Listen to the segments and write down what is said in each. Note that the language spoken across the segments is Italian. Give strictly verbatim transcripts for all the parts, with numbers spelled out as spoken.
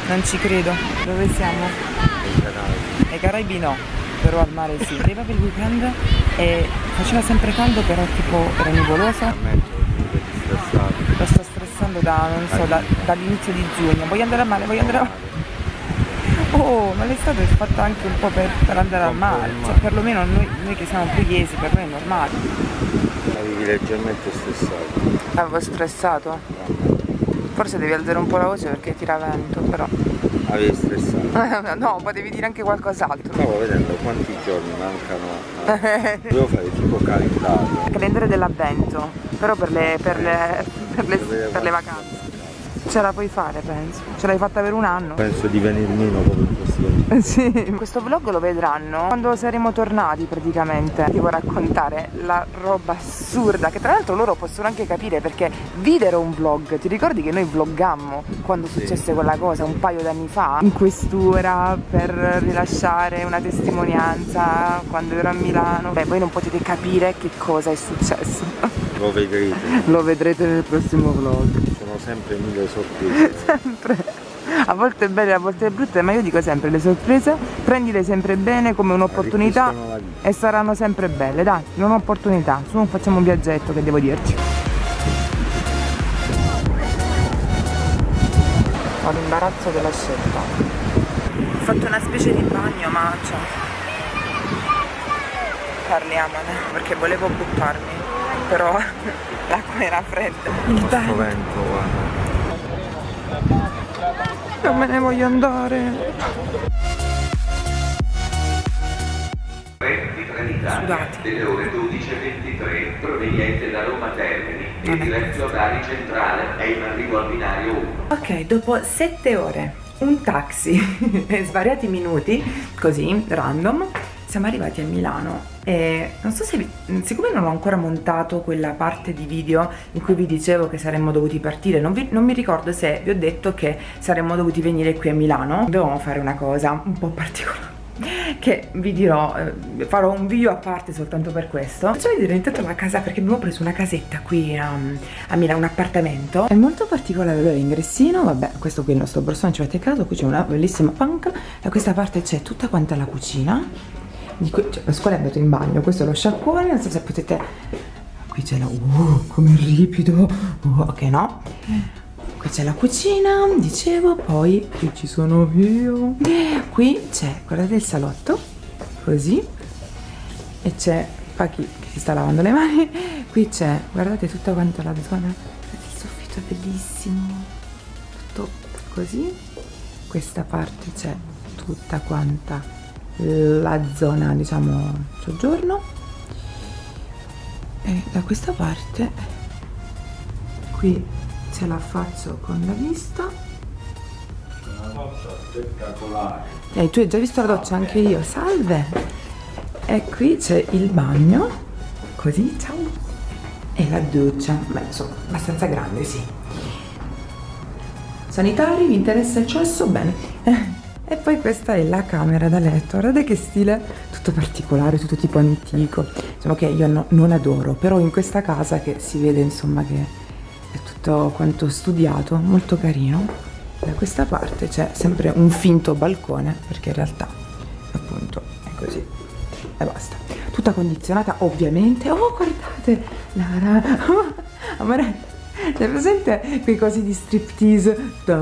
Non ci credo. Dove siamo? Ai Caraibi no, però al mare sì. Arriva per il weekend e faceva sempre caldo, però tipo era nuvoloso. Lo sto stressando da, non so, da, dall'inizio di giugno. Voglio andare al mare, voglio andare al mare. Oh, ma l'estate è fatta anche un po' per, per andare al mare. Cioè, perlomeno noi, noi che siamo pugliesi, per noi è normale. Avevi leggermente stressato. Avevo stressato? Forse devi alzare un po' la voce perché tira vento, però. Avevi stressato? No, potevi dire anche qualcos'altro. Stavo vedendo quanti giorni mancano. Devo fare tipo calendario. Calendario dell'avvento, però per le, per le, per le, per le vacanze. Ce la puoi fare, penso. Ce l'hai fatta per un anno? Penso di venir meno proprio in questo momento. Sì. Questo vlog lo vedranno quando saremo tornati praticamente. Ti devo raccontare la roba assurda, che tra l'altro loro possono anche capire perché videro un vlog. Ti ricordi che noi vloggammo quando successe sì. quella cosa un paio d'anni fa? In questura per rilasciare una testimonianza quando ero a Milano. Beh, voi non potete capire che cosa è successo. Lo vedrete. Lo vedrete nel prossimo vlog. Sono sempre mille sorprese. Sempre. A volte belle, a volte brutte, ma io dico sempre le sorprese prendile sempre bene come un'opportunità e saranno sempre belle, dai, un'opportunità. Su, facciamo un viaggetto, che devo dirti. Ho l'imbarazzo della scelta. Ho fatto una specie di bagno, ma cioè, parliamone, perché volevo buttarmi, però l'acqua era fredda. Il vento, guarda. Non me ne voglio andare. Sudati. Delle ore dodici e ventitré, proveniente da Roma Termini e diretto da Ari Centrale, è in arrivo al binario uno. Ok, dopo sette ore, un taxi e svariati minuti, così, random, siamo arrivati a Milano. E non so se vi, siccome non ho ancora montato quella parte di video in cui vi dicevo che saremmo dovuti partire, non, vi, non mi ricordo se vi ho detto che saremmo dovuti venire qui a Milano. Dovevamo fare una cosa un po' particolare che vi dirò, eh, farò un video a parte soltanto per questo. Faccio vedere intanto la casa, perché abbiamo preso una casetta qui um, a Milano, un appartamento. È molto particolare l'ingressino, vabbè, questo qui è il nostro borsone, ci avete caso, qui c'è una bellissima panca, da questa parte c'è tutta quanta la cucina. Di cui, cioè, Pasquale è andato in bagno, questo è lo sciacquone, non so se potete. Qui c'è la. Uh, come ripido! Uh, ok, no. Qui c'è la cucina, dicevo, poi qui ci sono io. Qui c'è, guardate il salotto, così. E c'è Paki che si sta lavando le mani. Qui c'è, guardate tutta quanta la zona. Guardate, il soffitto è bellissimo. Tutto così. Questa parte c'è tutta quanta la zona, diciamo, soggiorno, e da questa parte qui ce la faccio con la vista. Una doccia spettacolare. E tu hai già visto la doccia? Anche io, salve. E qui c'è il bagno, così, ciao, e la doccia, beh, insomma, abbastanza grande, sì. Sanitari, vi interessa il cesso? Bene. E poi questa è la camera da letto, guardate che stile, tutto particolare, tutto tipo antico, insomma, che io no, non adoro, però in questa casa che si vede, insomma, che è tutto quanto studiato, molto carino. Da questa parte c'è sempre un finto balcone, perché in realtà appunto è così e basta, tutta condizionata ovviamente. Oh, guardate la oh, amore, c'è presente quei cosi di striptease?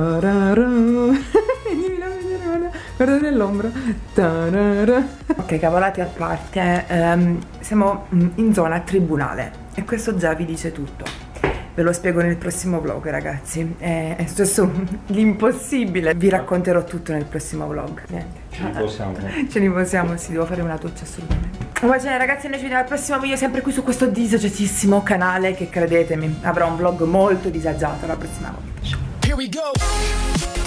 Guardate nell'ombra. Ok, cavolate a parte, um, siamo in zona tribunale e questo già vi dice tutto. Ve lo spiego nel prossimo vlog, ragazzi. È, è successo l'impossibile. Vi racconterò tutto nel prossimo vlog. Niente. Ce ne possiamo. Ce ne possiamo, sì, devo fare una doccia assolutamente. Va bene, ragazzi, noi ci vediamo al prossimo video, sempre qui su questo disagiatissimo canale che, credetemi, avrà un vlog molto disagiato la prossima volta. Ciao. Here we go.